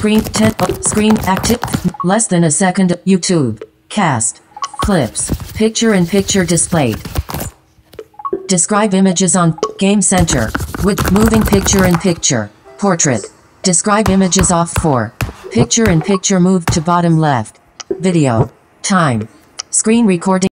Screen 10. Screen active. Less than a second. YouTube. Cast. Clips. Picture-in-picture displayed. Describe images on Game Center. With moving picture-in-picture. Portrait. Describe images off 4. Picture-in-picture moved to bottom left. Video. Time. Screen recording.